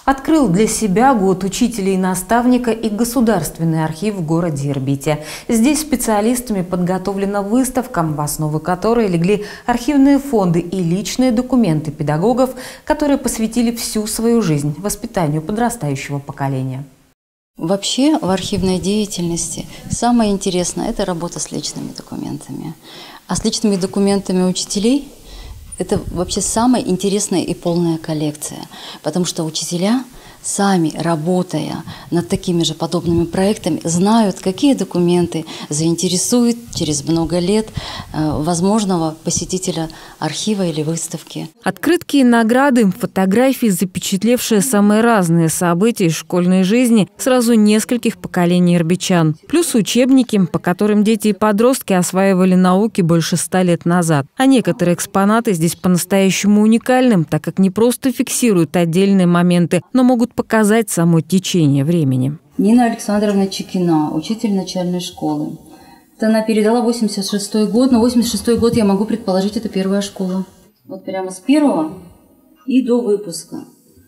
Открыл для себя год учителя и наставника и государственный архив в городе Ирбите. Здесь специалистами подготовлена выставка, в основу которой легли архивные фонды и личные документы педагогов, которые посвятили всю свою жизнь воспитанию подрастающего поколения. Вообще в архивной деятельности самое интересное – это работа с личными документами. А с личными документами учителей – это вообще самая интересная и полная коллекция, потому что учителя, сами работая над такими же подобными проектами, знают, какие документы заинтересуют через много лет возможного посетителя архива или выставки. Открытки и награды, фотографии, запечатлевшие самые разные события из школьной жизни сразу нескольких поколений ирбитчан. Плюс учебники, по которым дети и подростки осваивали науки больше 100 лет назад. А некоторые экспонаты здесь по-настоящему уникальны, так как не просто фиксируют отдельные моменты, но могут показать само течение времени. Нина Александровна Чекина, учитель начальной школы. Это она передала 86-й год, но 86-й год, я могу предположить, это первая школа. Вот прямо с первого и до выпуска.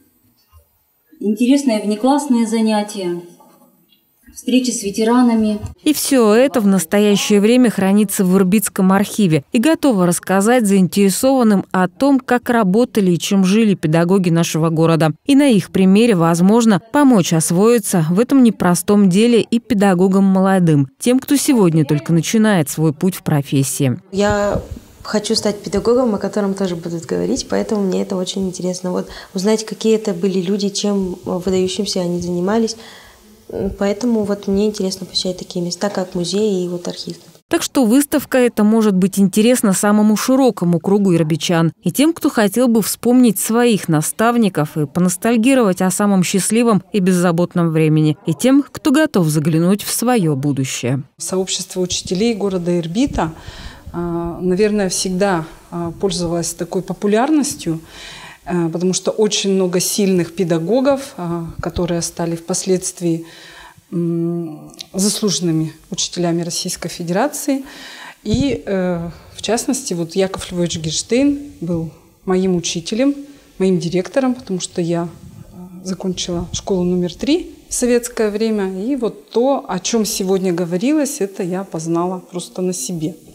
Интересные внеклассные занятия, встречи с ветеранами. И все это в настоящее время хранится в Ирбитском архиве и готово рассказать заинтересованным о том, как работали и чем жили педагоги нашего города. И на их примере, возможно, помочь освоиться в этом непростом деле и педагогам молодым, тем, кто сегодня только начинает свой путь в профессии. Я хочу стать педагогом, о котором тоже будут говорить, поэтому мне это очень интересно. Вот узнать, какие это были люди, чем выдающимся они занимались. Поэтому вот мне интересно посещать такие места, как музей и вот архив. Так что выставка эта может быть интересна самому широкому кругу ирбитчан и тем, кто хотел бы вспомнить своих наставников и поностальгировать о самом счастливом и беззаботном времени, и тем, кто готов заглянуть в свое будущее. Сообщество учителей города Ирбита, наверное, всегда пользовалось такой популярностью, потому что очень много сильных педагогов, которые стали впоследствии заслуженными учителями Российской Федерации. И, в частности, вот Яков Львович Герштейн был моим учителем, моим директором, потому что я закончила школу номер 3 в советское время. И вот то, о чем сегодня говорилось, это я познала просто на себе.